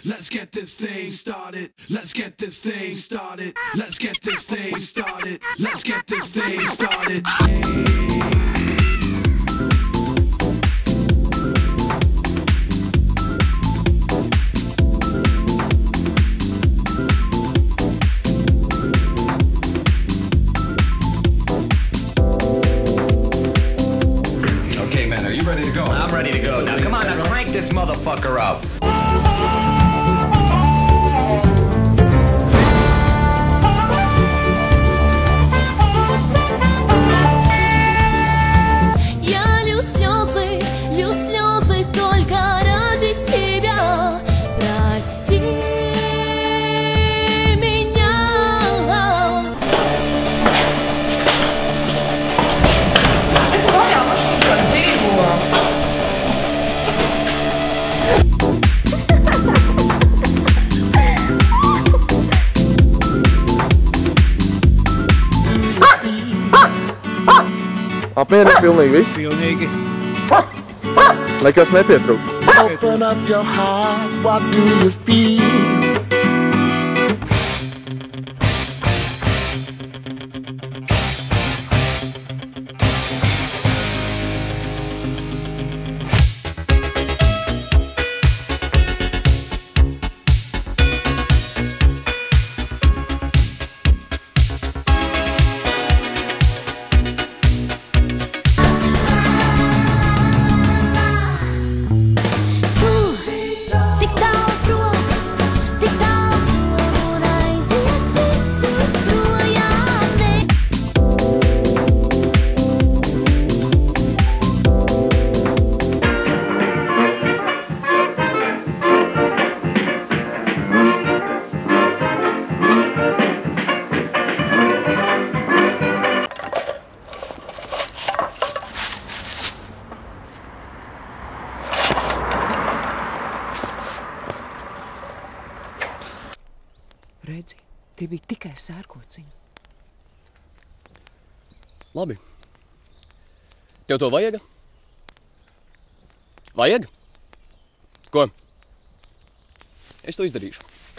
Let's get this thing started. Let's get this thing started. Let's get this thing started. Let's get this thing started. Okay, man, are you ready to go? I'm ready to go. Now, come on, now crank this motherfucker up. лью слезы только ради тебя. Прости меня. Это Валя, может, шутка, дерево. Apmierina pilnīgi viss. Pilnīgi. Nekas nepietrūkst. Open up your heart, what do you feel? Redzi, tie bija tikai sērkociņi. Labi. Tev to vajag? Vajag? Ko? Es to izdarīšu.